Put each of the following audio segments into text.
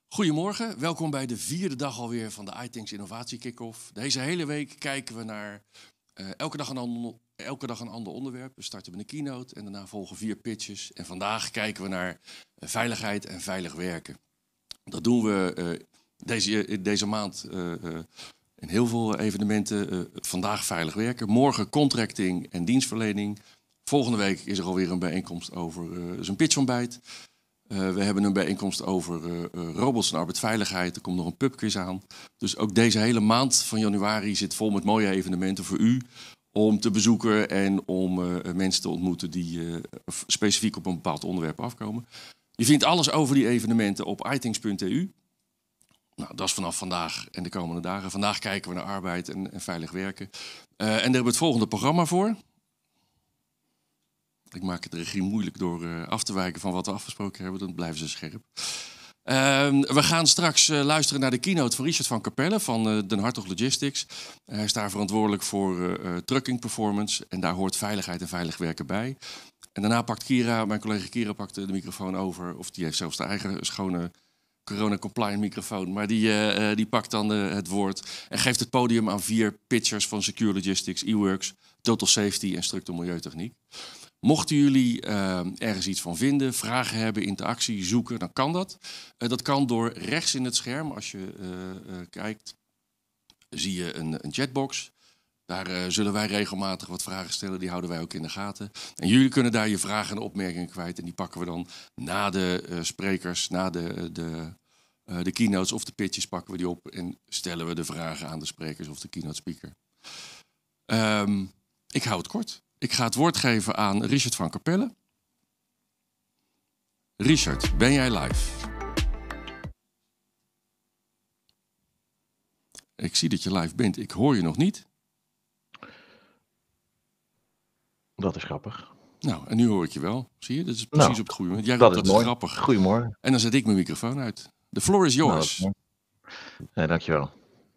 Goedemorgen, welkom bij de vierde dag alweer van de iTanks Innovatie Kick-Off. Deze hele week kijken we naar elke dag een ander onderwerp. We starten met een keynote en daarna volgen 4 pitches. En vandaag kijken we naar veiligheid en veilig werken. Dat doen we deze maand in heel veel evenementen. Vandaag veilig werken, morgen contracting en dienstverlening. Volgende week is er alweer een bijeenkomst over zijn pitchontbijt. We hebben een bijeenkomst over robots en arbeidsveiligheid. Er komt nog een pubquiz aan. Dus ook deze hele maand van januari zit vol met mooie evenementen voor u om te bezoeken en om mensen te ontmoeten die specifiek op een bepaald onderwerp afkomen. Je vindt alles over die evenementen op itanks.eu. Nou, dat is vanaf vandaag en de komende dagen. Vandaag kijken we naar arbeid en veilig werken. En daar hebben we het volgende programma voor. Ik maak het de regie moeilijk door af te wijken van wat we afgesproken hebben. Dan blijven ze scherp. We gaan straks luisteren naar de keynote van Richard van Capelle van Den Hartog Logistics. Hij is daar verantwoordelijk voor trucking performance. En daar hoort veiligheid en veilig werken bij. En daarna pakt Kira, mijn collega Kira, pakt de microfoon over. Of die heeft zelfs de eigen schone corona-compliant microfoon. Maar die pakt dan het woord en geeft het podium aan 4 pitchers van Secure Logistics, eWorks, Total Safety en Structural Milieutechniek. Mochten jullie ergens iets van vinden, vragen hebben, interactie, zoeken, dan kan dat. Dat kan door rechts in het scherm, als je kijkt, zie je een chatbox. Daar zullen wij regelmatig wat vragen stellen, die houden wij ook in de gaten. En jullie kunnen daar je vragen en opmerkingen kwijt. En die pakken we dan na de sprekers, na de keynotes of de pitches pakken we die op. En stellen we de vragen aan de sprekers of de keynote speaker. Ik hou het kort. Ik ga het woord geven aan Richard van Capelle. Richard, ben jij live? Ik zie dat je live bent. Ik hoor je nog niet. Dat is grappig. Nou, en nu hoor ik je wel. Zie je? Dat is precies op het goede moment. Jij dat roept is dat is mooi. grappig. Goedemorgen. En dan zet ik mijn microfoon uit. The floor is yours. Nee, dankjewel.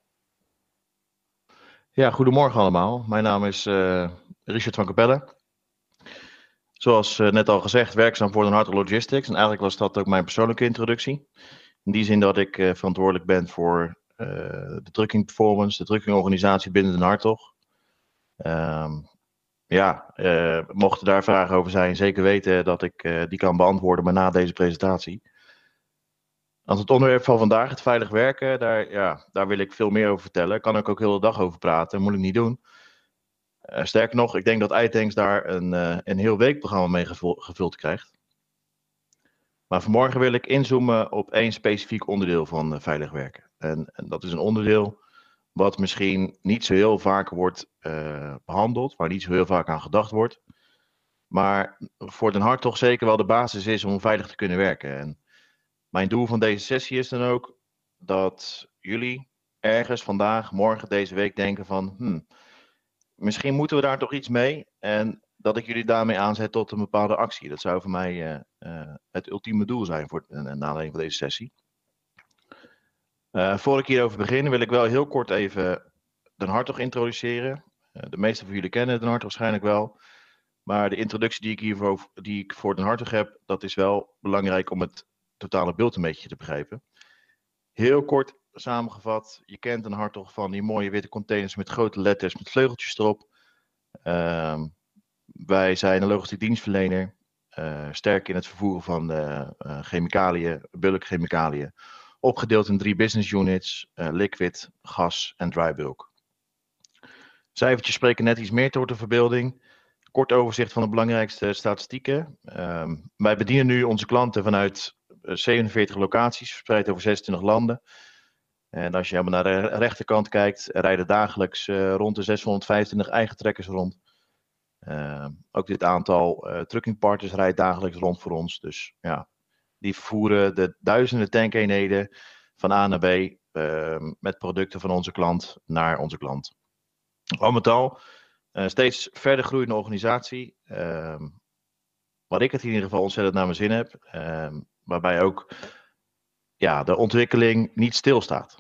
Ja, goedemorgen allemaal. Mijn naam is Richard van Capelle. Zoals net al gezegd, werkzaam voor Den Hartog Logistics. En eigenlijk was dat ook mijn persoonlijke introductie. In die zin dat ik verantwoordelijk ben voor de trucking performance, de truckingorganisatie binnen Den Hartog. Mochten daar vragen over zijn, zeker weten dat ik die kan beantwoorden, maar na deze presentatie. Als het onderwerp van vandaag, het veilig werken, daar wil ik veel meer over vertellen. Kan ik ook heel de dag over praten, moet ik niet doen. Sterker nog, ik denk dat iTanks daar een heel weekprogramma mee gevuld krijgt. Maar vanmorgen wil ik inzoomen op 1 specifiek onderdeel van veilig werken. En dat is een onderdeel wat misschien niet zo heel vaak wordt behandeld, waar niet zo heel vaak aan gedacht wordt. Maar voor Den Hartog zeker wel de basis is om veilig te kunnen werken. En mijn doel van deze sessie is dan ook dat jullie ergens vandaag, morgen, deze week denken van misschien moeten we daar toch iets mee en dat ik jullie daarmee aanzet tot een bepaalde actie. Dat zou voor mij het ultieme doel zijn voor na aanleiding van deze sessie. Voor ik hierover begin wil ik wel heel kort even Den Hartog introduceren. De meeste van jullie kennen Den Hartog waarschijnlijk wel. Maar de introductie die ik voor Den Hartog heb, dat is wel belangrijk om het totale beeld een beetje te begrijpen. Heel kort samengevat, je kent Den Hartog van die mooie witte containers met grote letters met vleugeltjes erop. Wij zijn een logistiek dienstverlener, sterk in het vervoeren van chemicaliën, bulkchemicaliën, opgedeeld in 3 business units, liquid, gas en dry bulk. Cijfertjes spreken net iets meer tot de verbeelding. Kort overzicht van de belangrijkste statistieken. Wij bedienen nu onze klanten vanuit 47 locaties, verspreid over 26 landen. En als je helemaal naar de rechterkant kijkt, rijden dagelijks rond de 625 eigen trekkers rond. Ook dit aantal truckingpartners rijdt dagelijks rond voor ons. Dus ja, die vervoeren de duizenden tankeenheden van A naar B met producten van onze klant naar onze klant. Al met al, steeds verder groeiende organisatie. Waar ik het in ieder geval ontzettend naar mijn zin heb. Waarbij ook de ontwikkeling niet stilstaat.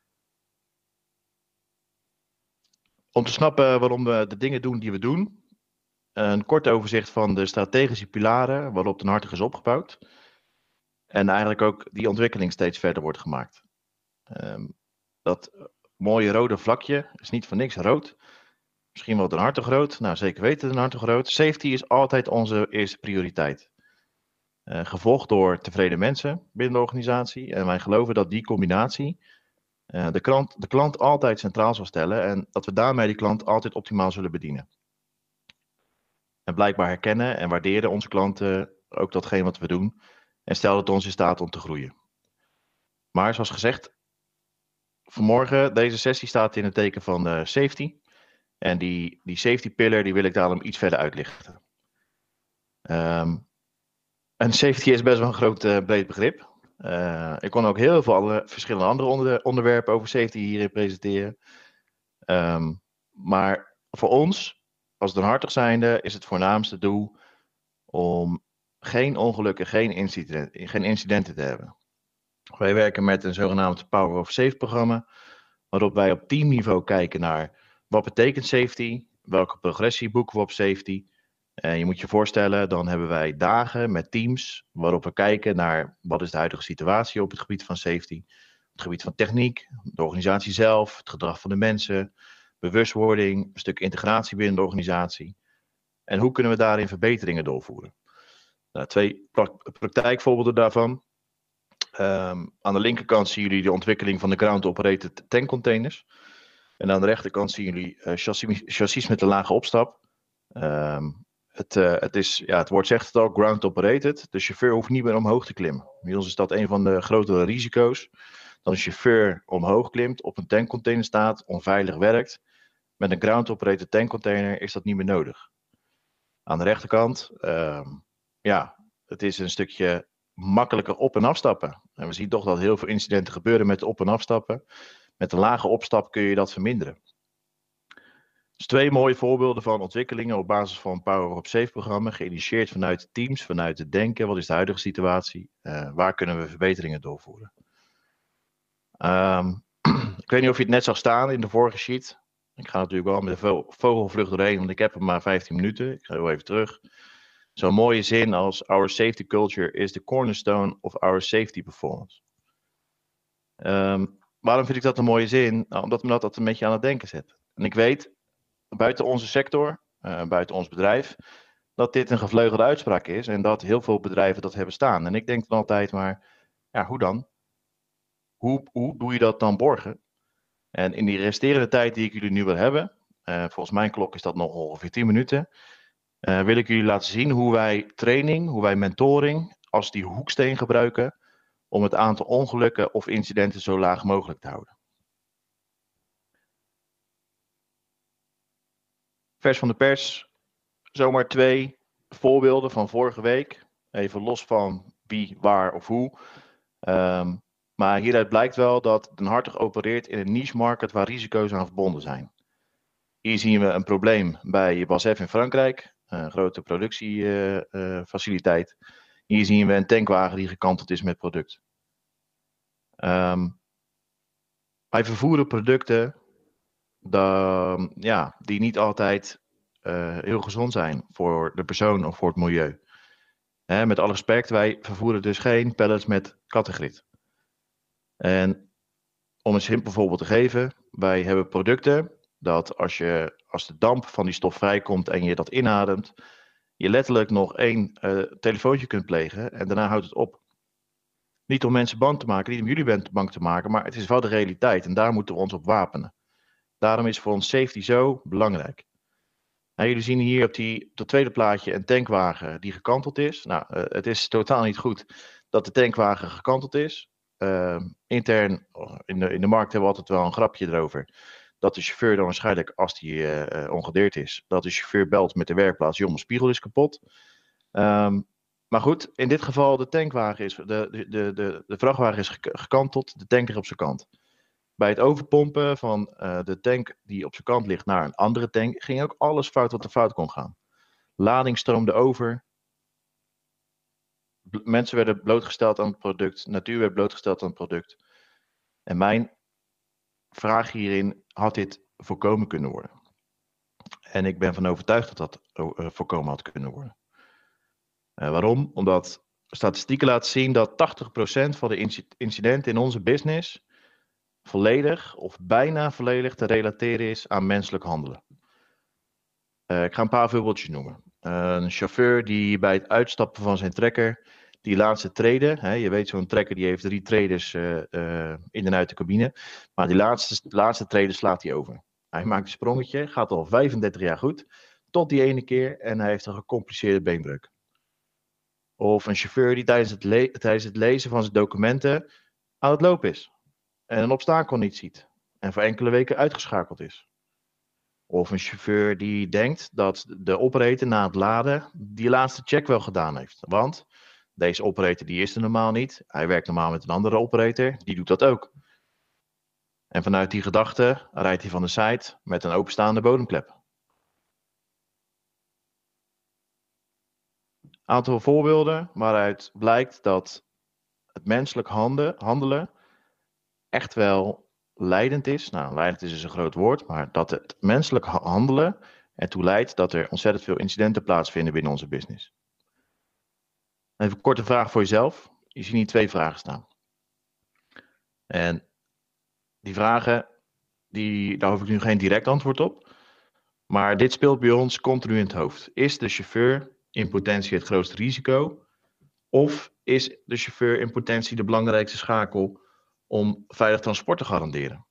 Om te snappen waarom we de dingen doen die we doen. Een kort overzicht van de strategische pilaren waarop Den Hartog is opgebouwd. En eigenlijk ook die ontwikkeling steeds verder wordt gemaakt. Dat mooie rode vlakje is niet voor niks rood. Misschien wel Den Hartog rood. Nou, zeker weten Den Hartog rood. Safety is altijd onze eerste prioriteit. Gevolgd door tevreden mensen binnen de organisatie. En wij geloven dat die combinatie de klant altijd centraal zal stellen. En dat we daarmee die klant altijd optimaal zullen bedienen. En blijkbaar herkennen en waarderen onze klanten ook datgene wat we doen. En stelt het ons in staat om te groeien. Maar zoals gezegd, vanmorgen, deze sessie staat in het teken van safety. En die safety pillar, die wil ik daarom iets verder uitlichten. En safety is best wel een groot, breed begrip. Ik kon ook heel veel verschillende andere onderwerpen over safety hierin presenteren. Maar voor ons, als Den Hartog zijnde, is het voornaamste doel om geen ongelukken, geen incidenten te hebben. Wij werken met een zogenaamd Power of Safe programma, waarop wij op teamniveau kijken naar wat betekent safety, welke progressie boeken we op safety. En je moet je voorstellen, dan hebben wij dagen met teams waarop we kijken naar wat is de huidige situatie op het gebied van safety, het gebied van techniek, de organisatie zelf, het gedrag van de mensen, bewustwording, een stuk integratie binnen de organisatie. En hoe kunnen we daarin verbeteringen doorvoeren? Nou, 2 praktijkvoorbeelden daarvan. Aan de linkerkant zien jullie de ontwikkeling van de ground-operated tankcontainers. En aan de rechterkant zien jullie chassis met een lage opstap. Het woord zegt het al, ground-operated. De chauffeur hoeft niet meer omhoog te klimmen. Bij ons is dat een van de grotere risico's. Dat een chauffeur omhoog klimt, op een tankcontainer staat, onveilig werkt. Met een ground-operated tankcontainer is dat niet meer nodig. Aan de rechterkant, het is een stukje makkelijker op- en afstappen. En we zien toch dat heel veel incidenten gebeuren met op- en afstappen. Met een lage opstap kun je dat verminderen. Dus 2 mooie voorbeelden van ontwikkelingen op basis van het Power of Safe programma. Geïnitieerd vanuit teams, vanuit het denken. Wat is de huidige situatie? Waar kunnen we verbeteringen doorvoeren? Ik weet niet of je het net zag staan in de vorige sheet. Ik ga natuurlijk wel met de vogelvlucht doorheen, want ik heb hem maar 15 minuten. Ik ga heel even terug. Zo'n mooie zin als our safety culture is the cornerstone of our safety performance. Waarom vind ik dat een mooie zin? Nou, omdat me dat een beetje aan het denken zet. En ik weet, buiten onze sector, buiten ons bedrijf, dat dit een gevleugelde uitspraak is en dat heel veel bedrijven dat hebben staan. En ik denk dan altijd maar, ja, hoe dan? Hoe doe je dat dan borgen? En in die resterende tijd die ik jullie nu wil hebben, volgens mijn klok is dat nog ongeveer 10 minuten, wil ik jullie laten zien hoe wij training, hoe wij mentoring als die hoeksteen gebruiken om het aantal ongelukken of incidenten zo laag mogelijk te houden. Vers van de pers, zomaar 2 voorbeelden van vorige week. Even los van wie, waar of hoe. Maar hieruit blijkt wel dat Den Hartog opereert in een niche market waar risico's aan verbonden zijn. Hier zien we een probleem bij BASF in Frankrijk, een grote productiefaciliteit. Hier zien we een tankwagen die gekanteld is met product. Wij vervoeren producten die niet altijd heel gezond zijn voor de persoon of voor het milieu. Met alle respect, wij vervoeren dus geen pallets met kattengrit. En om een simpel voorbeeld te geven, wij hebben producten dat als de damp van die stof vrijkomt en je dat inademt, je letterlijk nog 1 telefoontje kunt plegen en daarna houdt het op. Niet om mensen bang te maken, niet om jullie bang te maken, maar het is wel de realiteit en daar moeten we ons op wapenen. Daarom is voor ons safety zo belangrijk. Nou, jullie zien hier op dat tweede plaatje een tankwagen die gekanteld is. Nou, het is totaal niet goed dat de tankwagen gekanteld is. Intern in de markt hebben we altijd wel een grapje erover. Dat de chauffeur dan waarschijnlijk, als die ongedeerd is, dat de chauffeur belt met de werkplaats. Joh, mijn spiegel is kapot. Maar goed, in dit geval de vrachtwagen is gekanteld, de tanker op zijn kant. Bij het overpompen van de tank die op zijn kant ligt naar een andere tank, ging ook alles fout wat er fout kon gaan. Lading stroomde over. Mensen werden blootgesteld aan het product. Natuur werd blootgesteld aan het product. En mijn vraag hierin, had dit voorkomen kunnen worden? En ik ben van overtuigd dat dat voorkomen had kunnen worden. Waarom? Omdat statistieken laten zien dat 80% van de incidenten in onze business volledig of bijna volledig te relateren is aan menselijk handelen. Ik ga een paar voorbeeldjes noemen. Een chauffeur die bij het uitstappen van zijn trekker die laatste trede, je weet zo'n trekker die heeft 3 tredes in en uit de cabine, maar die laatste trede slaat hij over. Hij maakt een sprongetje, gaat al 35 jaar goed, tot die ene keer en hij heeft een gecompliceerde beenbreuk. Of een chauffeur die tijdens het lezen van zijn documenten aan het lopen is en een obstakel niet ziet en voor enkele weken uitgeschakeld is. Of een chauffeur die denkt dat de operator na het laden die laatste check wel gedaan heeft. Want deze operator die is er normaal niet. Hij werkt normaal met een andere operator, die doet dat ook. En vanuit die gedachte rijdt hij van de site met een openstaande bodemklep. Aantal voorbeelden waaruit blijkt dat het menselijk handelen echt wel leidend is. Nou, leidend is dus een groot woord, maar dat het menselijk handelen ertoe leidt dat er ontzettend veel incidenten plaatsvinden binnen onze business. Even een korte vraag voor jezelf. Je ziet hier 2 vragen staan. En die vragen, daar hoef ik nu geen direct antwoord op. Maar dit speelt bij ons continu in het hoofd. Is de chauffeur in potentie het grootste risico? Of is de chauffeur in potentie de belangrijkste schakel om veilig transport te garanderen?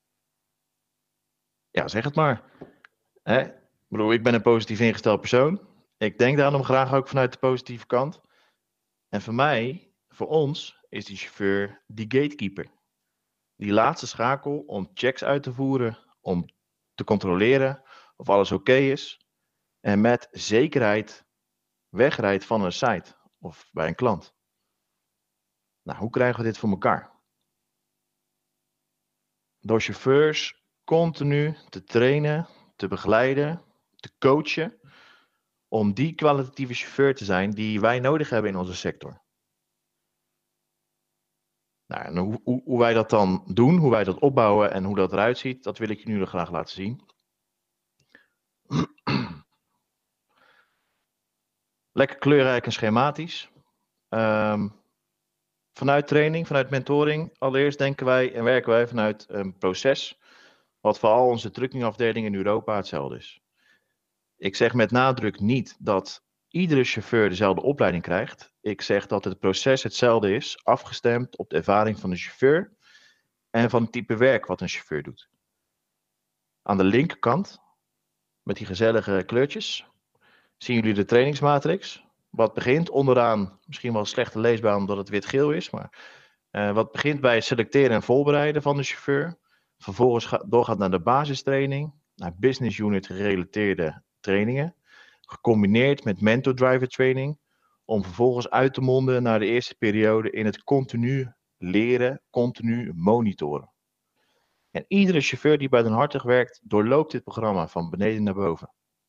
Ja, zeg het maar. Ik ben een positief ingesteld persoon. Ik denk daarom graag ook vanuit de positieve kant. En voor ons, is die chauffeur die gatekeeper. Die laatste schakel om checks uit te voeren, om te controleren of alles oké is. En met zekerheid wegrijdt van een site of bij een klant. Nou, hoe krijgen we dit voor elkaar? Door chauffeurs continu te trainen, te begeleiden, te coachen, om die kwalitatieve chauffeur te zijn die wij nodig hebben in onze sector. Nou, en hoe wij dat dan doen, hoe wij dat opbouwen en hoe dat eruit ziet, dat wil ik je nu graag laten zien. Lekker kleurrijk en schematisch. Vanuit training, vanuit mentoring, allereerst denken wij en werken wij vanuit een proces wat voor al onze truckingafdelingen in Europa hetzelfde is. Ik zeg met nadruk niet dat iedere chauffeur dezelfde opleiding krijgt. Ik zeg dat het proces hetzelfde is, afgestemd op de ervaring van de chauffeur en van het type werk wat een chauffeur doet. Aan de linkerkant, met die gezellige kleurtjes, zien jullie de trainingsmatrix. Wat begint onderaan, misschien wel slecht leesbaar omdat het wit-geel is, maar wat begint bij het selecteren en voorbereiden van de chauffeur. Vervolgens doorgaat naar de basistraining, naar business unit gerelateerde trainingen, gecombineerd met mentor-driver training, om vervolgens uit te monden naar de eerste periode in het continu leren, continu monitoren. En iedere chauffeur die bij Den Hartog werkt, doorloopt dit programma van beneden naar boven.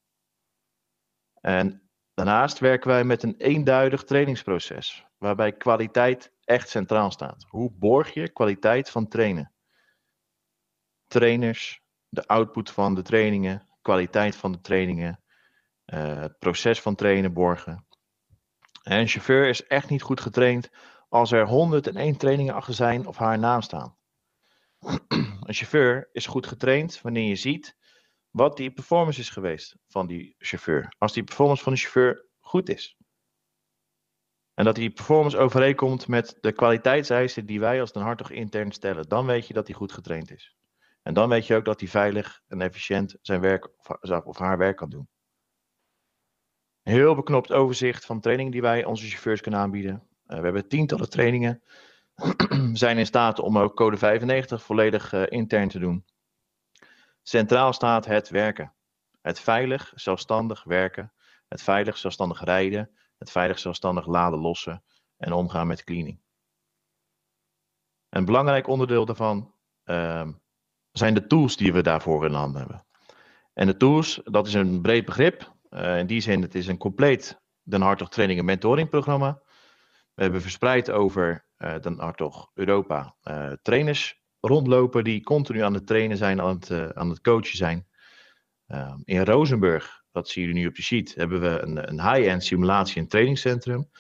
En daarnaast werken wij met een eenduidig trainingsproces, waarbij kwaliteit echt centraal staat. Hoe borg je kwaliteit van trainen? Trainers, de output van de trainingen, kwaliteit van de trainingen, het proces van trainen borgen. En een chauffeur is echt niet goed getraind als er 101 trainingen achter zijn of haar naam staan. Een chauffeur is goed getraind wanneer je ziet wat die performance is geweest van die chauffeur. Als die performance van de chauffeur goed is. En dat die performance overeenkomt met de kwaliteitseisen die wij als Den Hartog intern stellen. Dan weet je dat hij goed getraind is. En dan weet je ook dat hij veilig en efficiënt zijn werk of haar werk kan doen. Een heel beknopt overzicht van trainingen die wij onze chauffeurs kunnen aanbieden. We hebben tientallen trainingen. We zijn in staat om ook code 95 volledig intern te doen. Centraal staat het werken. Het veilig, zelfstandig werken. Het veilig, zelfstandig rijden. Het veilig, zelfstandig laden, lossen. En omgaan met cleaning. Een belangrijk onderdeel daarvan zijn de tools die we daarvoor in handen hebben. En de tools, dat is een breed begrip. In die zin, het is een compleet Den Hartog training en mentoring programma. We hebben verspreid over Den Hartog Europa trainers rondlopen die continu aan het trainen zijn, aan het coachen zijn. In Rozenburg, dat zie je nu op de sheet, hebben we een high-end simulatie- en trainingscentrum.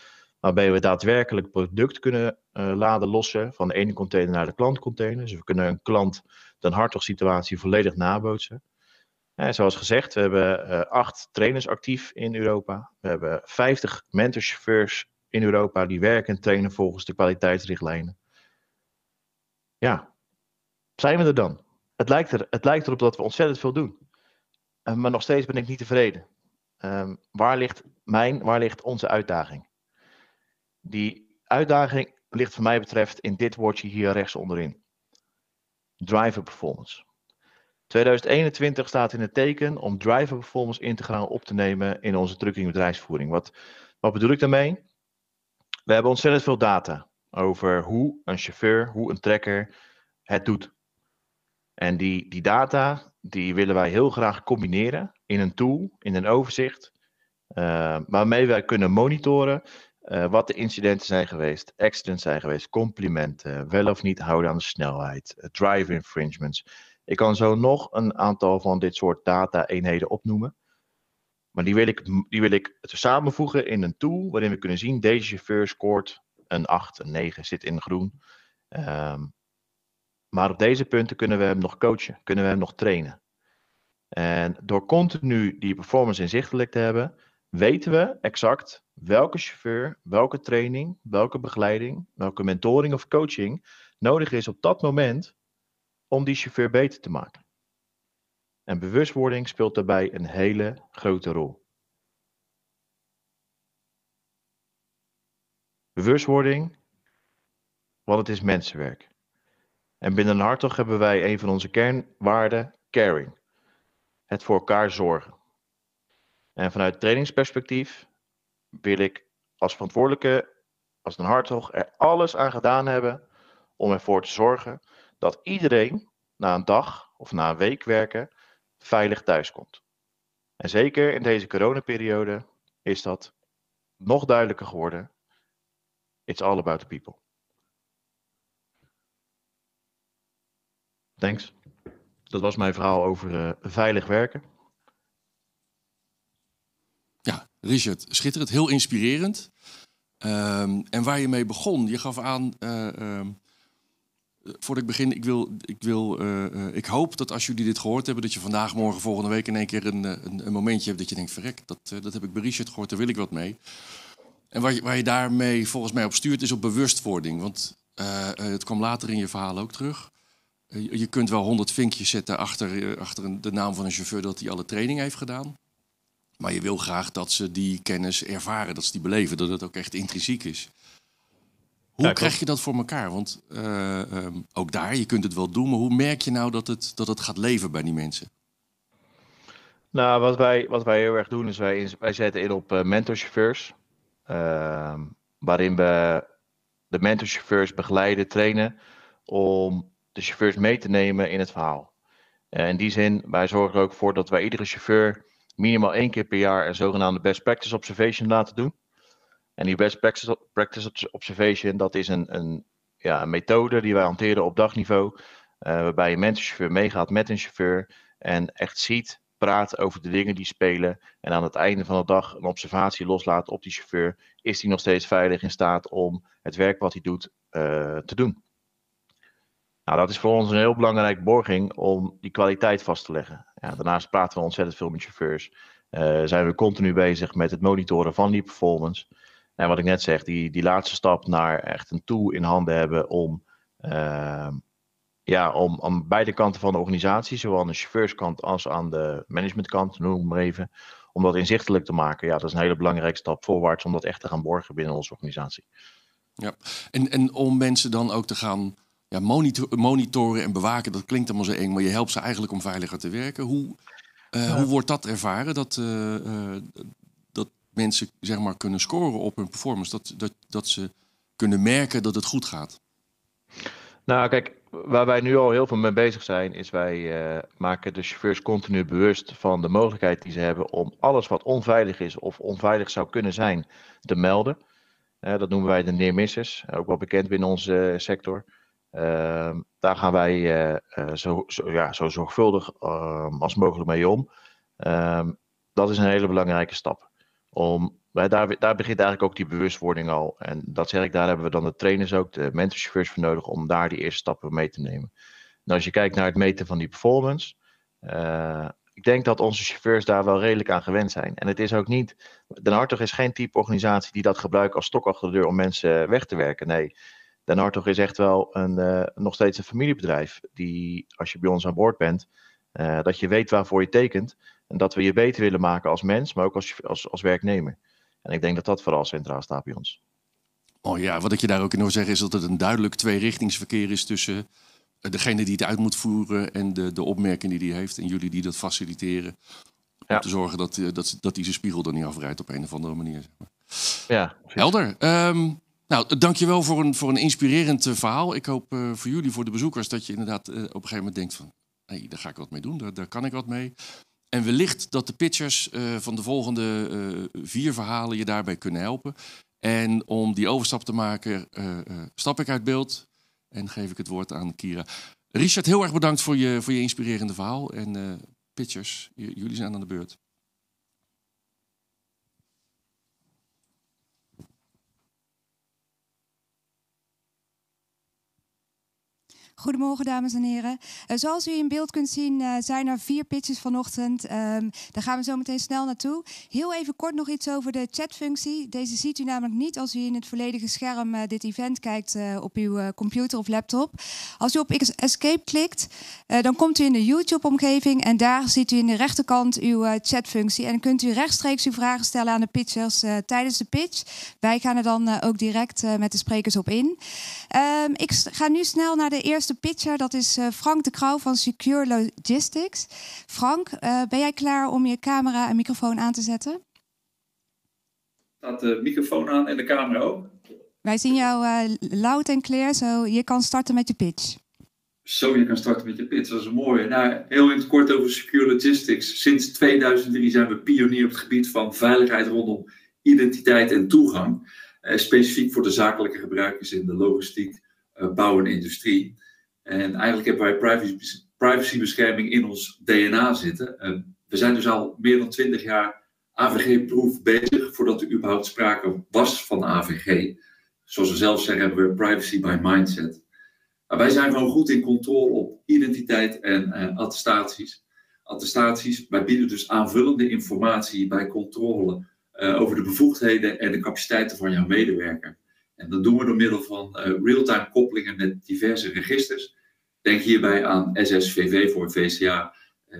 waarbij we daadwerkelijk product kunnen laden lossen van de ene container naar de klantcontainer. Dus we kunnen een klant Den Hartog situatie volledig nabootsen. Zoals gezegd, we hebben 8 trainers actief in Europa. We hebben 50 mentorchauffeurs in Europa die werken en trainen volgens de kwaliteitsrichtlijnen. Ja, zijn we er dan? Het lijkt erop dat we ontzettend veel doen. Maar nog steeds ben ik niet tevreden. Waar ligt onze uitdaging? Die uitdaging ligt wat mij betreft in dit woordje hier rechts onderin. Driver performance. 2021 staat in het teken om driver performance integraal op te nemen in onze trucking bedrijfsvoering. Wat bedoel ik daarmee? We hebben ontzettend veel data over hoe een chauffeur, hoe een trekker het doet. En die data, die willen wij heel graag combineren in een tool, in een overzicht, waarmee wij kunnen monitoren wat de incidenten zijn geweest, accidents zijn geweest, complimenten, wel of niet houden aan de snelheid, driver infringements. Ik kan zo nog een aantal van dit soort data-eenheden opnoemen. Maar die wil ik samenvoegen in een tool waarin we kunnen zien, deze chauffeur scoort een 8, een 9, zit in groen. Maar op deze punten kunnen we hem nog coachen, kunnen we hem nog trainen. En door continu die performance inzichtelijk te hebben, weten we exact welke chauffeur, welke training, welke begeleiding, welke mentoring of coaching nodig is op dat moment om die chauffeur beter te maken. En bewustwording speelt daarbij een hele grote rol. Bewustwording, want het is mensenwerk. En binnen Hartog hebben wij een van onze kernwaarden, caring. Het voor elkaar zorgen. En vanuit trainingsperspectief wil ik als verantwoordelijke, als Den Hartog, er alles aan gedaan hebben om ervoor te zorgen dat iedereen na een dag of na een week werken veilig thuiskomt. En zeker in deze coronaperiode is dat nog duidelijker geworden. It's all about the people. Thanks. Dat was mijn verhaal over veilig werken. Ja, Richard, schitterend, heel inspirerend. En waar je mee begon, je gaf aan, voordat ik begin, ik hoop dat als jullie dit gehoord hebben, dat je vandaag, morgen, volgende week in één keer een momentje hebt dat je denkt, verrek, dat heb ik bij Richard gehoord, daar wil ik wat mee. En waar je daarmee volgens mij op stuurt is op bewustwording. Want het kwam later in je verhaal ook terug. Je kunt wel 100 vinkjes zetten achter de naam van een chauffeur dat hij alle training heeft gedaan. Maar je wil graag dat ze die kennis ervaren, dat ze die beleven, dat het ook echt intrinsiek is. Hoe krijg je dat voor elkaar? Want ook daar, je kunt het wel doen, maar hoe merk je nou dat het gaat leven bij die mensen? Nou, wat wij heel erg doen is wij zetten in op mentorchauffeurs. Waarin we de mentorchauffeurs begeleiden, trainen om de chauffeurs mee te nemen in het verhaal. In die zin, wij zorgen er ook voor dat wij iedere chauffeur minimaal 1 keer per jaar een zogenaamde best practice observation laten doen. En die best practice observation, dat is een methode die wij hanteren op dagniveau. Waarbij een mentorchauffeur meegaat met een chauffeur en echt ziet, praat over de dingen die spelen. En aan het einde van de dag een observatie loslaat op die chauffeur. Is hij nog steeds veilig in staat om het werk wat hij doet te doen? Nou, dat is voor ons een heel belangrijke borging om die kwaliteit vast te leggen. Ja, daarnaast praten we ontzettend veel met chauffeurs. Zijn we continu bezig met het monitoren van die performance. En wat ik net zeg, die laatste stap naar echt een tool in handen hebben om aan beide kanten van de organisatie, zowel aan de chauffeurskant als aan de managementkant, noem het maar even, om dat inzichtelijk te maken. Ja, dat is een hele belangrijke stap voorwaarts om dat echt te gaan borgen binnen onze organisatie. Ja, en om mensen dan ook te gaan monitoren en bewaken, dat klinkt allemaal zo eng, maar je helpt ze eigenlijk om veiliger te werken. Hoe wordt dat ervaren, dat mensen zeg maar kunnen scoren op hun performance, dat ze kunnen merken dat het goed gaat? Nou, kijk, waar wij nu al heel veel mee bezig zijn, is wij maken de chauffeurs continu bewust van de mogelijkheid die ze hebben om alles wat onveilig is of onveilig zou kunnen zijn te melden. Dat noemen wij de near misses, ook wel bekend binnen onze sector. Daar gaan wij zo zorgvuldig als mogelijk mee om. Dat is een hele belangrijke stap. Daar begint eigenlijk ook die bewustwording al. En dat zeg ik, daar hebben we dan de trainers ook, de mentorchauffeurs voor nodig om daar die eerste stappen mee te nemen. Nou, als je kijkt naar het meten van die performance, ik denk dat onze chauffeurs daar wel redelijk aan gewend zijn. En het is ook niet, Den Hartog is geen type organisatie die dat gebruikt als stok achter de deur om mensen weg te werken. Nee, Den Hartog is echt wel nog steeds een familiebedrijf die, als je bij ons aan boord bent, dat je weet waarvoor je tekent. En dat we je beter willen maken als mens, maar ook als werknemer. En ik denk dat dat vooral centraal staat bij ons. Oh ja, wat ik je daar ook in hoor zeggen is dat het een duidelijk tweerichtingsverkeer is tussen degene die het uit moet voeren en de opmerking die hij heeft. En jullie die dat faciliteren. Om te zorgen dat die zijn spiegel er niet afrijdt op een of andere manier. Zeg maar. Ja, helder. Nou, dankjewel voor een inspirerend verhaal. Ik hoop voor jullie, voor de bezoekers, dat je inderdaad op een gegeven moment denkt van, hey, daar ga ik wat mee doen, daar kan ik wat mee. En wellicht dat de pitchers van de volgende 4 verhalen je daarbij kunnen helpen. En om die overstap te maken, stap ik uit beeld en geef ik het woord aan Kira. Richard, heel erg bedankt voor je inspirerende verhaal. En pitchers, jullie zijn aan de beurt. Goedemorgen, dames en heren. Zoals u in beeld kunt zien zijn er 4 pitches vanochtend. Daar gaan we zo meteen snel naartoe. Heel even kort nog iets over de chatfunctie. Deze ziet u namelijk niet als u in het volledige scherm dit event kijkt op uw computer of laptop. Als u op Escape klikt, dan komt u in de YouTube-omgeving en daar ziet u in de rechterkant uw chatfunctie. En dan kunt u rechtstreeks uw vragen stellen aan de pitchers tijdens de pitch. Wij gaan er dan ook direct met de sprekers op in. Ik ga nu snel naar de eerste pitcher, dat is Frank de Krauw van Secure Logistics. Frank, ben jij klaar om je camera en microfoon aan te zetten? Staat de microfoon aan en de camera ook? Wij zien jou luid en clear, zo je kan starten met je pitch. Zo, je kan starten met je pitch, dat is mooi. Nou, heel in het kort over Secure Logistics. Sinds 2003 zijn we pionier op het gebied van veiligheid rondom identiteit en toegang. Specifiek voor de zakelijke gebruikers in de logistiek, bouw en industrie. En eigenlijk hebben wij privacybescherming in ons DNA zitten. We zijn dus al meer dan 20 jaar AVG-proof bezig voordat er überhaupt sprake was van AVG. Zoals we zelf zeggen, hebben we privacy by mindset. Maar wij zijn gewoon goed in controle op identiteit en attestaties. Wij bieden dus aanvullende informatie bij controle over de bevoegdheden en de capaciteiten van jouw medewerker. En dat doen we door middel van real-time koppelingen met diverse registers. Denk hierbij aan SSVV voor VCA,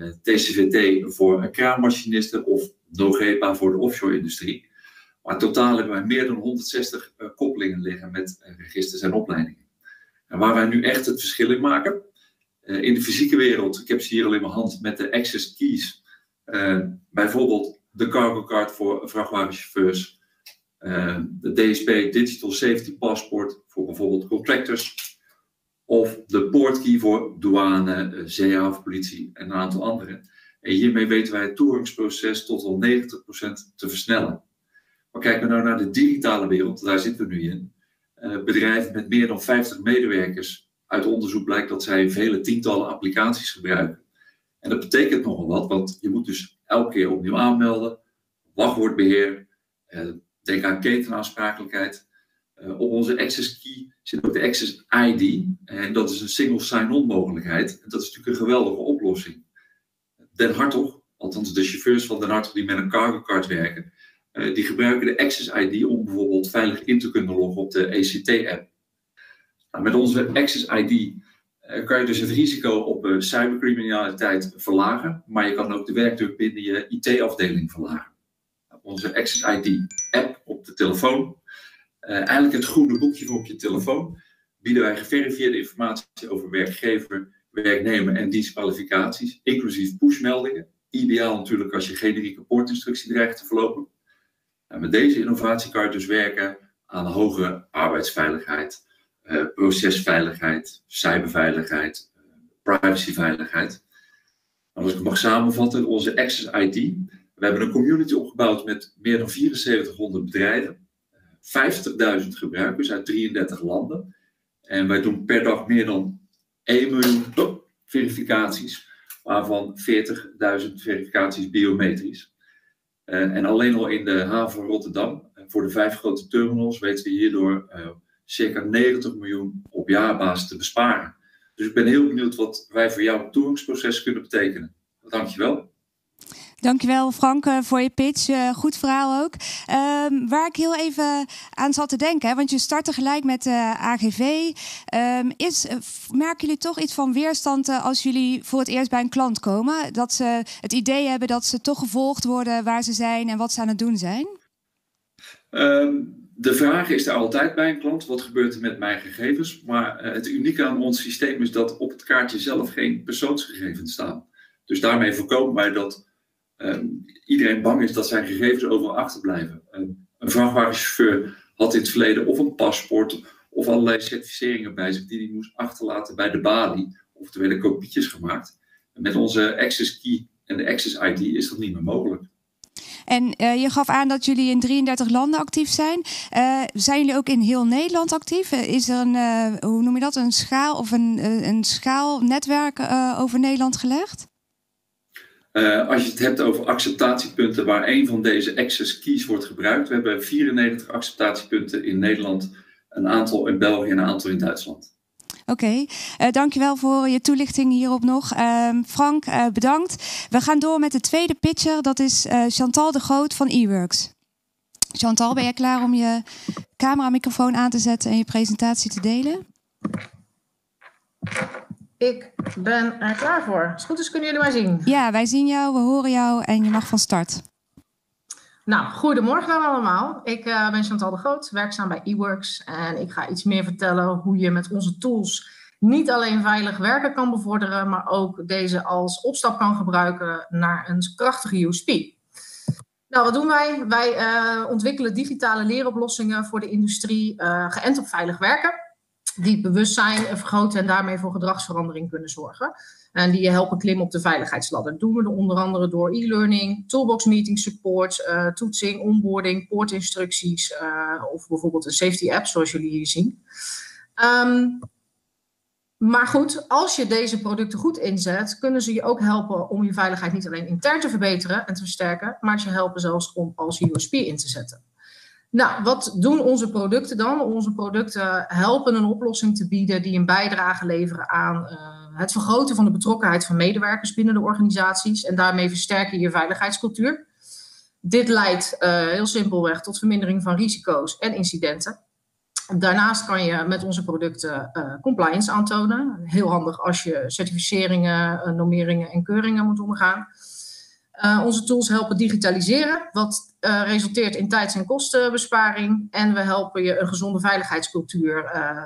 TCVT voor kraanmachinisten of NOGEPA voor de offshore-industrie. Maar totaal hebben wij meer dan 160 koppelingen liggen met registers en opleidingen. En waar wij nu echt het verschil in maken, in de fysieke wereld, ik heb ze hier al in mijn hand met de access keys, bijvoorbeeld de cargo card voor vrachtwagenchauffeurs, de DSP Digital Safety Passport voor bijvoorbeeld contractors, of de portkey voor douane, zeehavenpolitie en een aantal andere. En hiermee weten wij het toegangsproces tot wel 90% te versnellen. Maar kijken we nou naar de digitale wereld, daar zitten we nu in. Bedrijven met meer dan 50 medewerkers. Uit onderzoek blijkt dat zij vele tientallen applicaties gebruiken. En dat betekent nogal wat, want je moet dus elke keer opnieuw aanmelden. Wachtwoordbeheer, denk aan ketenaansprakelijkheid. Op onze Access Key zit ook de Access ID. En dat is een single sign-on mogelijkheid. En dat is natuurlijk een geweldige oplossing. Den Hartog, althans de chauffeurs van Den Hartog die met een cargo card werken, die gebruiken de Access ID om bijvoorbeeld veilig in te kunnen loggen op de ECT-app. Nou, met onze Access ID kan je dus het risico op cybercriminaliteit verlagen, maar je kan ook de werkdruk binnen je IT-afdeling verlagen. Onze Access ID-app op de telefoon, eigenlijk het groene boekje voor op je telefoon, bieden wij geverifieerde informatie over werkgever, werknemer en dienstkwalificaties, inclusief pushmeldingen. Ideaal natuurlijk als je generieke poortinstructie dreigt te verlopen. En met deze innovatie kan je dus werken aan hogere arbeidsveiligheid, procesveiligheid, cyberveiligheid, privacyveiligheid. Als ik het mag samenvatten, onze Access ID. We hebben een community opgebouwd met meer dan 7400 bedrijven, 50.000 gebruikers uit 33 landen. En wij doen per dag meer dan 1 miljoen verificaties, waarvan 40.000 verificaties biometrisch. En alleen al in de haven van Rotterdam, voor de 5 grote terminals, weten we hierdoor circa 90 miljoen op jaarbasis te besparen. Dus ik ben heel benieuwd wat wij voor jouw toeringsproces kunnen betekenen. Dankjewel. Dankjewel Frank voor je pitch. Goed verhaal ook. Waar ik heel even aan zat te denken, hè, want je start tegelijk met de AGV. Merken jullie toch iets van weerstand als jullie voor het eerst bij een klant komen? Dat ze het idee hebben dat ze toch gevolgd worden waar ze zijn en wat ze aan het doen zijn? De vraag is er altijd bij een klant, wat gebeurt er met mijn gegevens? Maar het unieke aan ons systeem is dat op het kaartje zelf geen persoonsgegevens staan. Dus daarmee voorkomen wij dat iedereen bang is dat zijn gegevens overal achterblijven. Een vrachtwagenchauffeur had in het verleden of een paspoort of allerlei certificeringen bij zich die hij moest achterlaten bij de balie. Of er werden kopietjes gemaakt. En met onze Access Key en de Access ID is dat niet meer mogelijk. En je gaf aan dat jullie in 33 landen actief zijn. Zijn jullie ook in heel Nederland actief? Is er hoe noem je dat, een schaal of een schaalnetwerk over Nederland gelegd? Als je het hebt over acceptatiepunten waar een van deze access keys wordt gebruikt. We hebben 94 acceptatiepunten in Nederland, een aantal in België en een aantal in Duitsland. Oké, dankjewel voor je toelichting hierop nog. Frank, bedankt. We gaan door met de tweede pitcher. Dat is Chantal de Groot van eWorks. Chantal, ben je klaar om je camera-microfoon aan te zetten en je presentatie te delen? Ik ben er klaar voor. Als het goed is, kunnen jullie mij zien? Ja, wij zien jou, we horen jou en je mag van start. Nou, goedemorgen dan allemaal. Ik ben Chantal de Groot, werkzaam bij eWorks. En ik ga iets meer vertellen hoe je met onze tools niet alleen veilig werken kan bevorderen, maar ook deze als opstap kan gebruiken naar een krachtige USP. Nou, wat doen wij? Wij ontwikkelen digitale leeroplossingen voor de industrie, geënt op veilig werken, die het bewustzijn vergroten en daarmee voor gedragsverandering kunnen zorgen. En die je helpen klimmen op de veiligheidsladder. Dat doen we onder andere door e-learning, toolbox meeting support, toetsing, onboarding, poortinstructies of bijvoorbeeld een safety app zoals jullie hier zien. Maar goed, als je deze producten goed inzet, kunnen ze je ook helpen om je veiligheid niet alleen intern te verbeteren en te versterken, maar je helpen zelfs om als USP in te zetten. Nou, wat doen onze producten dan? Onze producten helpen een oplossing te bieden die een bijdrage leveren aan het vergroten van de betrokkenheid van medewerkers binnen de organisaties en daarmee versterken je veiligheidscultuur. Dit leidt heel simpelweg tot vermindering van risico's en incidenten. Daarnaast kan je met onze producten compliance aantonen. Heel handig als je certificeringen, normeringen en keuringen moet ondergaan. Onze tools helpen digitaliseren, wat resulteert in tijds- en kostenbesparing. En we helpen je een gezonde veiligheidscultuur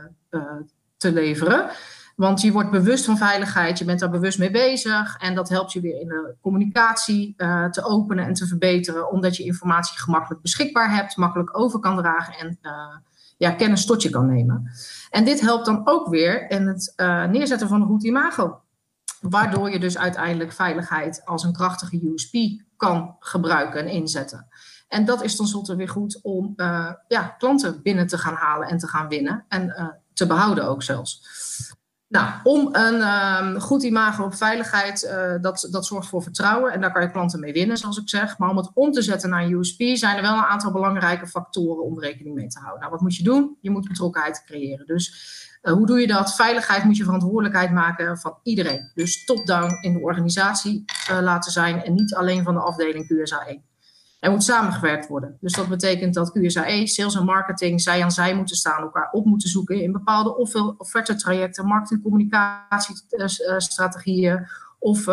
te leveren. Want je wordt bewust van veiligheid, je bent daar bewust mee bezig. En dat helpt je weer in de communicatie te openen en te verbeteren. Omdat je informatie gemakkelijk beschikbaar hebt, makkelijk over kan dragen en kennis tot je kan nemen. En dit helpt dan ook weer in het neerzetten van een goed imago. Waardoor je dus uiteindelijk veiligheid als een krachtige USP kan gebruiken en inzetten. En dat is tenslotte weer goed om klanten binnen te gaan halen en te gaan winnen. En te behouden ook zelfs. Nou, om een goed imago op veiligheid, dat zorgt voor vertrouwen. En daar kan je klanten mee winnen, zoals ik zeg. Maar om het om te zetten naar een USP zijn er wel een aantal belangrijke factoren om rekening mee te houden. Nou, wat moet je doen? Je moet betrokkenheid creëren. Dus hoe doe je dat? Veiligheid moet je verantwoordelijkheid maken van iedereen. Dus top-down in de organisatie laten zijn en niet alleen van de afdeling QSAE. Er moet samengewerkt worden. Dus dat betekent dat QSAE, sales en marketing zij aan zij moeten staan, elkaar op moeten zoeken in bepaalde offerte-trajecten, marketing- en communicatiestrategieën of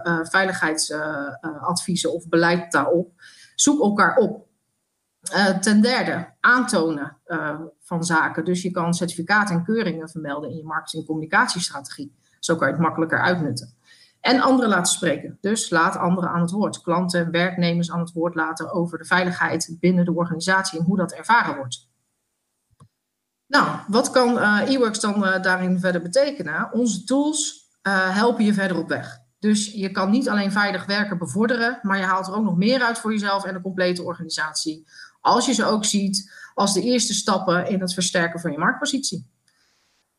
veiligheidsadviezen of beleid daarop. Zoek elkaar op. Ten derde, aantonen van zaken. Dus je kan certificaten en keuringen vermelden in je marketing- en communicatiestrategie. Zo kan je het makkelijker uitnutten. En anderen laten spreken. Dus laat anderen aan het woord. Klanten en werknemers aan het woord laten over de veiligheid binnen de organisatie en hoe dat ervaren wordt. Nou, wat kan eWorks dan daarin verder betekenen? Onze tools helpen je verder op weg. Dus je kan niet alleen veilig werken bevorderen, maar je haalt er ook nog meer uit voor jezelf en de complete organisatie. Als je ze ook ziet als de eerste stappen in het versterken van je marktpositie.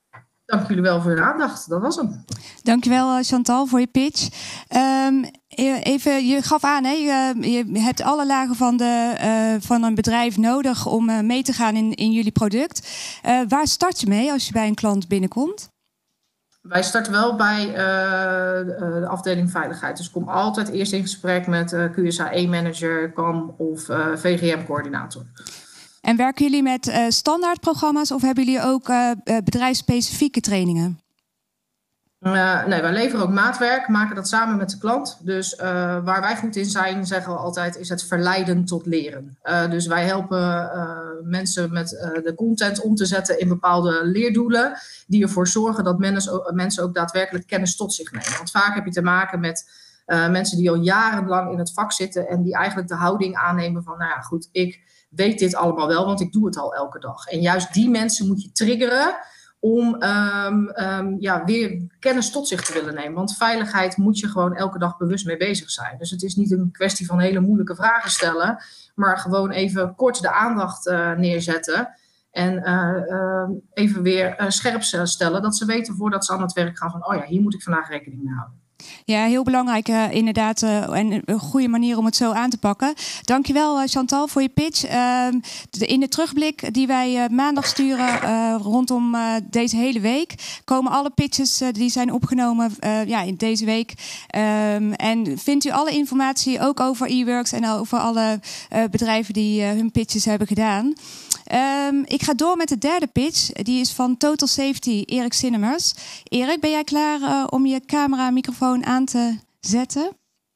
Dank jullie wel voor de aandacht. Dat was hem. Dankjewel Chantal voor je pitch. Even, je gaf aan, hè, je hebt alle lagen van een bedrijf nodig om mee te gaan in jullie product. Waar start je mee als je bij een klant binnenkomt? Wij starten wel bij de afdeling veiligheid. Dus kom altijd eerst in gesprek met QSA-manager, CAM of VGM-coördinator. En werken jullie met standaard programma's of hebben jullie ook bedrijfsspecifieke trainingen? Nee, wij leveren ook maatwerk, maken dat samen met de klant. Dus waar wij goed in zijn, zeggen we altijd, is het verleiden tot leren. Dus wij helpen mensen met de content om te zetten in bepaalde leerdoelen, die ervoor zorgen dat mensen ook daadwerkelijk kennis tot zich nemen. Want vaak heb je te maken met mensen die al jarenlang in het vak zitten en die eigenlijk de houding aannemen van, nou ja, goed, ik weet dit allemaal wel, want ik doe het al elke dag. En juist die mensen moet je triggeren om weer kennis tot zich te willen nemen. Want veiligheid moet je gewoon elke dag bewust mee bezig zijn. Dus het is niet een kwestie van hele moeilijke vragen stellen, maar gewoon even kort de aandacht neerzetten en even weer scherp stellen, dat ze weten voordat ze aan het werk gaan van, oh ja, hier moet ik vandaag rekening mee houden. Ja, heel belangrijk inderdaad en een goede manier om het zo aan te pakken. Dankjewel Chantal voor je pitch. In de terugblik die wij maandag sturen rondom deze hele week komen alle pitches die zijn opgenomen in deze week. En vindt u alle informatie ook over eWorks en over alle bedrijven die hun pitches hebben gedaan. Ik ga door met de derde pitch. Die is van Total Safety, Erik Sinnemers. Erik, ben jij klaar om je camera en microfoon aan te zetten?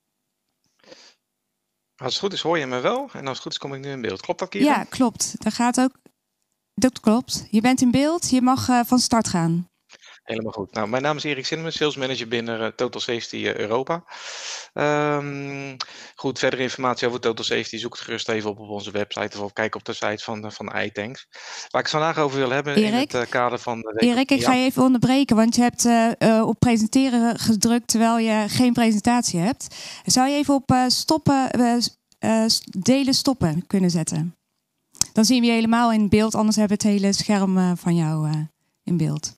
Als het goed is hoor je me wel. En als het goed is kom ik nu in beeld. Klopt dat, Kira? Ja, klopt. Dat klopt. Je bent in beeld. Je mag van start gaan. Helemaal goed. Nou, mijn naam is Erik Sinnemers, sales manager binnen Total Safety Europa. Goed, verdere informatie over Total Safety zoek het gerust even op onze website of kijk op de site van iTanks. Waar ik het vandaag over wil hebben Erik, in het kader van de week. Erik, ik ga je even onderbreken, want je hebt op presenteren gedrukt terwijl je geen presentatie hebt. Zou je even op delen stoppen kunnen zetten? Dan zien we je helemaal in beeld, anders hebben we het hele scherm van jou in beeld.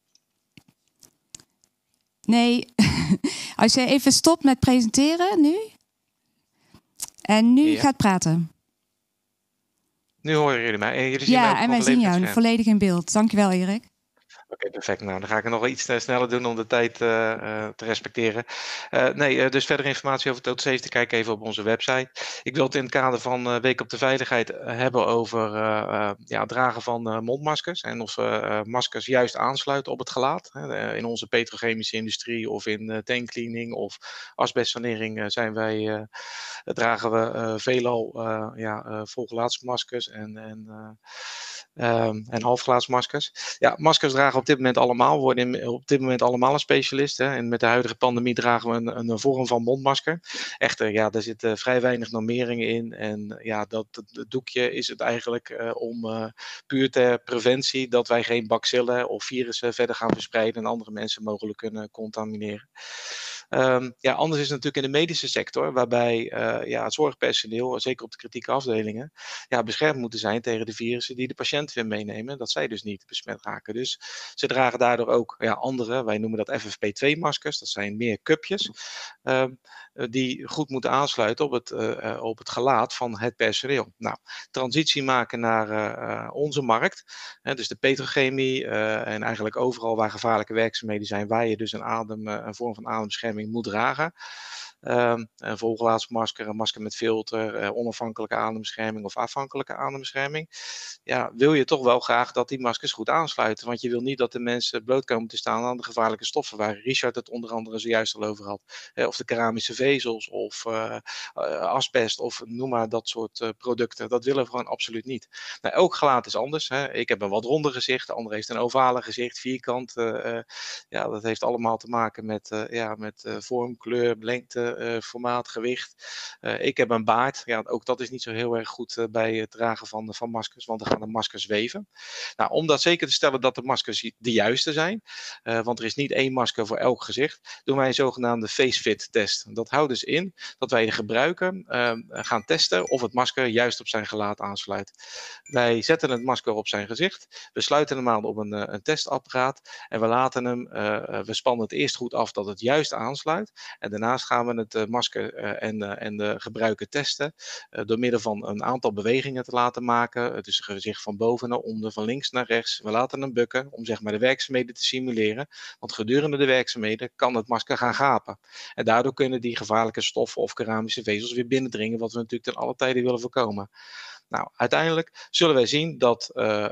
Nee, als je even stopt met presenteren nu. En nu gaat praten. Nu horen jullie mij. Jullie zien mij ook en wij zien jou volledig in beeld. Dankjewel, Erik. Oké, perfect. Nou, dan ga ik het nog iets sneller doen om de tijd te respecteren. Dus verdere informatie over Total Safety, kijk even op onze website. Ik wil het in het kader van Week op de Veiligheid hebben over dragen van mondmaskers. En of maskers juist aansluiten op het gelaat. In onze petrochemische industrie of in tankcleaning of asbestsanering dragen we veelal volgelaatsmaskers en halfglaatsmaskers. Ja, maskers dragen op dit moment allemaal. We worden op dit moment allemaal een specialist. Hè? En met de huidige pandemie dragen we een vorm van mondmasker. Echter, daar zitten vrij weinig normeringen in. En dat doekje is het eigenlijk om puur ter preventie dat wij geen bacillen of virussen verder gaan verspreiden en andere mensen mogelijk kunnen contamineren. Anders is het natuurlijk in de medische sector, waarbij het zorgpersoneel, zeker op de kritieke afdelingen, beschermd moeten zijn tegen de virussen die de patiënt weer meenemen, dat zij dus niet besmet raken. Dus ze dragen daardoor ook andere, wij noemen dat FFP2-maskers, dat zijn meer cupjes, die goed moeten aansluiten op het gelaat van het personeel. Nou, transitie maken naar onze markt, dus de petrochemie en eigenlijk overal waar gevaarlijke werkzaamheden zijn, waar je dus een vorm van adembescherming moet dragen. Een volgelaatsmasker, een masker met filter, onafhankelijke adembescherming of afhankelijke adembescherming. Wil je toch wel graag dat die maskers goed aansluiten. Want je wil niet dat de mensen bloot komen te staan aan de gevaarlijke stoffen waar Richard het onder andere zojuist al over had. Of de keramische vezels of asbest of noem maar dat soort producten. Dat willen we gewoon absoluut niet. Nou, elk gelaat is anders. Ik heb een wat ronder gezicht, de andere heeft een ovale gezicht, vierkant. Dat heeft allemaal te maken met vorm, kleur, lengte, formaat, gewicht. Ik heb een baard. Ja, ook dat is niet zo heel erg goed bij het dragen van maskers, want dan gaan de maskers weven. Nou, om dat zeker te stellen dat de maskers de juiste zijn, want er is niet één masker voor elk gezicht, doen wij een zogenaamde face fit test. Dat houdt dus in dat wij de gebruiker gaan testen of het masker juist op zijn gelaat aansluit. Wij zetten het masker op zijn gezicht, we sluiten hem aan op een testapparaat en we laten hem, we spannen het eerst goed af dat het juist aansluit en daarnaast gaan we het masker en de gebruiker testen door middel van een aantal bewegingen te laten maken. Het is een gezicht van boven naar onder, van links naar rechts. We laten hem bukken om zeg maar de werkzaamheden te simuleren, want gedurende de werkzaamheden kan het masker gaan gapen. En daardoor kunnen die gevaarlijke stoffen of keramische vezels weer binnendringen, wat we natuurlijk ten alle tijde willen voorkomen. Nou, uiteindelijk zullen wij zien dat,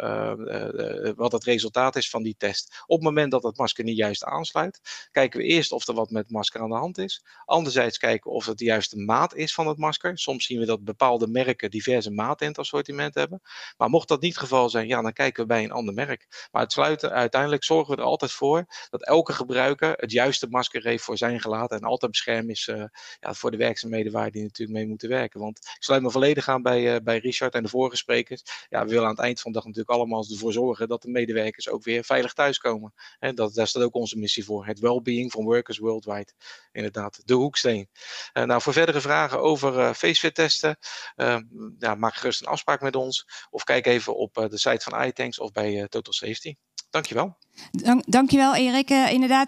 wat het resultaat is van die test. Op het moment dat het masker niet juist aansluit, kijken we eerst of er wat met het masker aan de hand is. Anderzijds kijken of het de juiste maat is van het masker. Soms zien we dat bepaalde merken diverse maten in het assortiment hebben. Maar mocht dat niet het geval zijn, ja, dan kijken we bij een ander merk. Maar uiteindelijk zorgen we er altijd voor dat elke gebruiker het juiste masker heeft voor zijn gelaat en altijd beschermd is voor de werkzaamheden waar die natuurlijk mee moeten werken. Want ik sluit me volledig aan bij Richard en de vorige sprekers. Ja, we willen aan het eind van de dag natuurlijk allemaal ervoor zorgen dat de medewerkers ook weer veilig thuiskomen. En daar staat ook onze missie voor. Het well-being van workers worldwide. Inderdaad, de hoeksteen. Nou, voor verdere vragen over facefit testen, maak gerust een afspraak met ons. Of kijk even op de site van iTanks of bij Total Safety. Dankjewel. Dankjewel Erik. Inderdaad,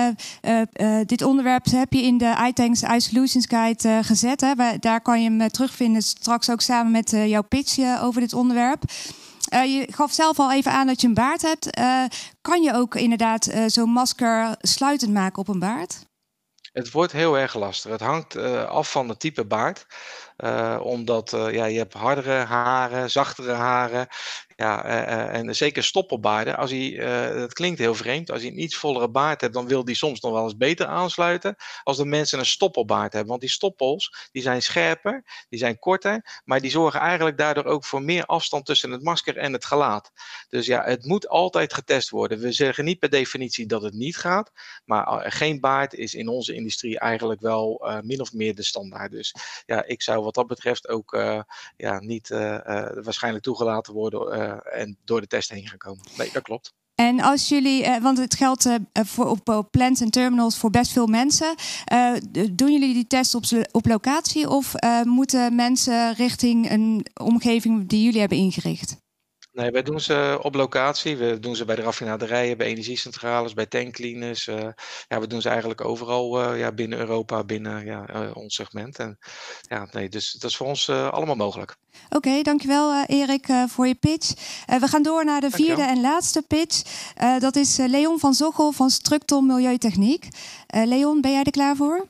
dit onderwerp heb je in de iTanks iSolutions Guide gezet. Hè. Daar kan je hem terugvinden straks ook samen met jouw pitch over dit onderwerp. Je gaf zelf al even aan dat je een baard hebt. Kan je ook inderdaad zo'n masker sluitend maken op een baard? Het wordt heel erg lastig. Het hangt af van het type baard. Omdat je hebt hardere haren, zachtere haren. Ja, en zeker stoppelbaarden. Dat klinkt heel vreemd. Als je een iets vollere baard hebt, dan wil die soms nog wel eens beter aansluiten. Als de mensen een stoppelbaard hebben. Want die stoppels, die zijn scherper, die zijn korter. Maar die zorgen eigenlijk daardoor ook voor meer afstand tussen het masker en het gelaat. Dus ja, het moet altijd getest worden. We zeggen niet per definitie dat het niet gaat. Maar geen baard is in onze industrie eigenlijk wel min of meer de standaard. Dus ja, ik zou wat dat betreft ook niet waarschijnlijk toegelaten worden en door de test heen gaan komen. Nee, dat klopt. En als jullie, want het geldt op plants en terminals voor best veel mensen. Doen jullie die test op locatie of moeten mensen richting een omgeving die jullie hebben ingericht? Nee, wij doen ze op locatie. We doen ze bij de raffinaderijen, bij energiecentrales, bij tankcleaners. We doen ze eigenlijk overal binnen Europa, binnen ons segment. En dus dat is voor ons allemaal mogelijk. Oké, dankjewel Erik voor je pitch. We gaan door naar de vierde en laatste pitch. Dat is Leon van Zochel van Structon Milieutechniek. Leon, ben jij er klaar voor?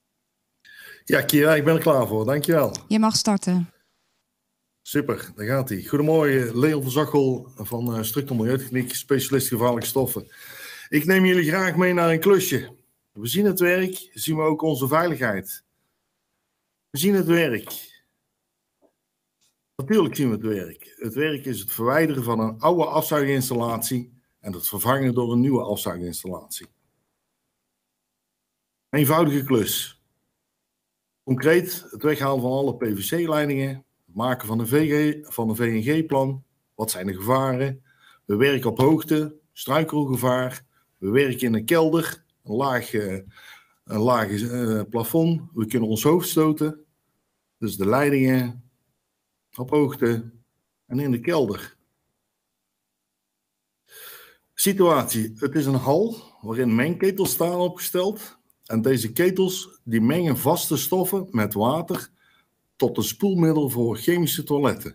Ja, Kira, ik ben er klaar voor. Dankjewel. Je mag starten. Super, daar gaat hij. Goedemorgen, Leon van Zochel van Structon Milieutechniek, specialist gevaarlijke stoffen. Ik neem jullie graag mee naar een klusje. We zien het werk, zien we ook onze veiligheid. We zien het werk. Natuurlijk zien we het werk. Het werk is het verwijderen van een oude afzuiginstallatie en het vervangen door een nieuwe afzuiginstallatie. Eenvoudige klus. Concreet het weghalen van alle PVC-leidingen. Het maken van een VNG-plan. Wat zijn de gevaren? We werken op hoogte, struikelgevaar. We werken in een kelder, een laag plafond. We kunnen ons hoofd stoten. Dus de leidingen op hoogte en in de kelder. Situatie. Het is een hal waarin mengketels staan opgesteld. En deze ketels die mengen vaste stoffen met water tot een spoelmiddel voor chemische toiletten.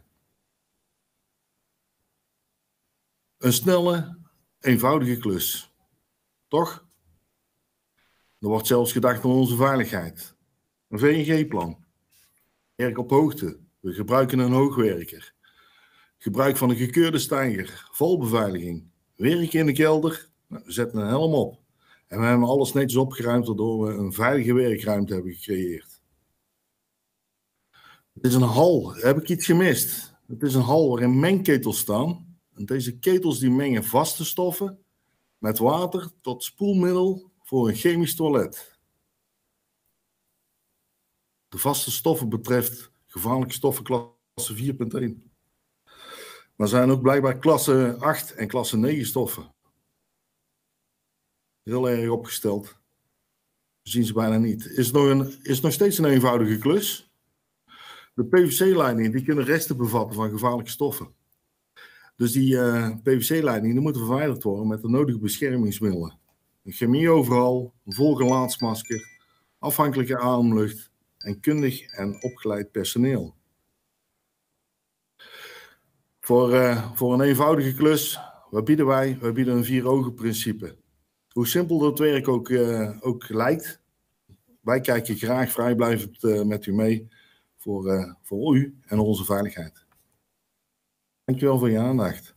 Een snelle, eenvoudige klus. Toch? Er wordt zelfs gedacht aan onze veiligheid. Een VNG-plan. Werk op hoogte. We gebruiken een hoogwerker. Gebruik van een gekeurde steiger. Valbeveiliging. Werken in de kelder. We zetten een helm op. En we hebben alles netjes opgeruimd waardoor we een veilige werkruimte hebben gecreëerd. Het is een hal. Heb ik iets gemist? Het is een hal waarin mengketels staan. En deze ketels die mengen vaste stoffen met water tot spoelmiddel voor een chemisch toilet. de vaste stoffen betreft gevaarlijke stoffen klasse 4.1. Maar zijn ook blijkbaar klasse 8 en klasse 9 stoffen. Heel erg opgesteld. Dat zien ze bijna niet. Is nog steeds een eenvoudige klus. De PVC-leidingen die kunnen resten bevatten van gevaarlijke stoffen. Dus die PVC-leidingen moeten verwijderd worden met de nodige beschermingsmiddelen. Een chemie overal, een volgelaatsmasker, afhankelijke ademlucht en kundig en opgeleid personeel. Voor een eenvoudige klus, wat bieden wij? Wij bieden een 4-ogen-principe. Hoe simpel dat werk ook lijkt, wij kijken graag vrijblijvend met u mee voor u en onze veiligheid. Dankjewel voor je aandacht.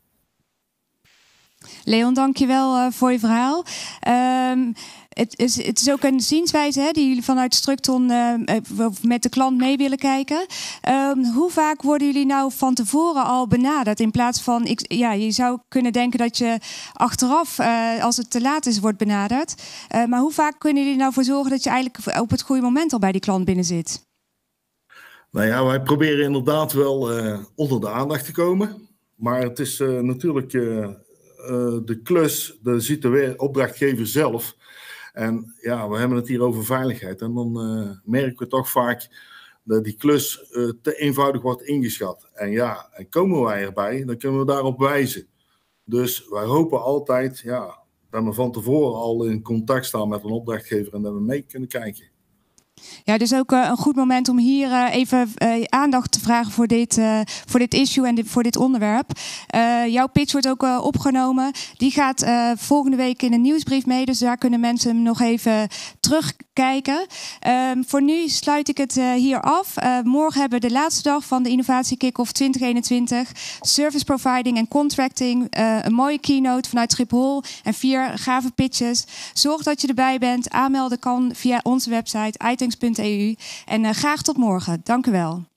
Leon, dankjewel voor je verhaal. Het is ook een zienswijze hè, die jullie vanuit Structon met de klant mee willen kijken. Hoe vaak worden jullie nou van tevoren al benaderd? In plaats van, je zou kunnen denken dat je achteraf, als het te laat is, wordt benaderd. Maar hoe vaak kunnen jullie nou voor zorgen dat je eigenlijk op het goede moment al bij die klant binnen zit? Nou ja, wij proberen inderdaad wel onder de aandacht te komen. Maar het is natuurlijk de klus, dat ziet de opdrachtgever zelf. En ja, we hebben het hier over veiligheid. En dan merken we toch vaak dat die klus te eenvoudig wordt ingeschat. En ja, en komen wij erbij, dan kunnen we daarop wijzen. Dus wij hopen altijd dat we van tevoren al in contact staan met een opdrachtgever en dat we mee kunnen kijken. Ja, dus ook een goed moment om hier even aandacht te vragen voor dit issue en voor dit onderwerp. Jouw pitch wordt ook opgenomen. Die gaat volgende week in een nieuwsbrief mee, dus daar kunnen mensen hem nog even terugkijken. Voor nu sluit ik het hier af. Morgen hebben we de laatste dag van de Innovatie Kick-Off 2021. Service providing en contracting. Een mooie keynote vanuit Schiphol en 4 gave pitches. Zorg dat je erbij bent. Aanmelden kan via onze website items.eu. En graag tot morgen. Dank u wel.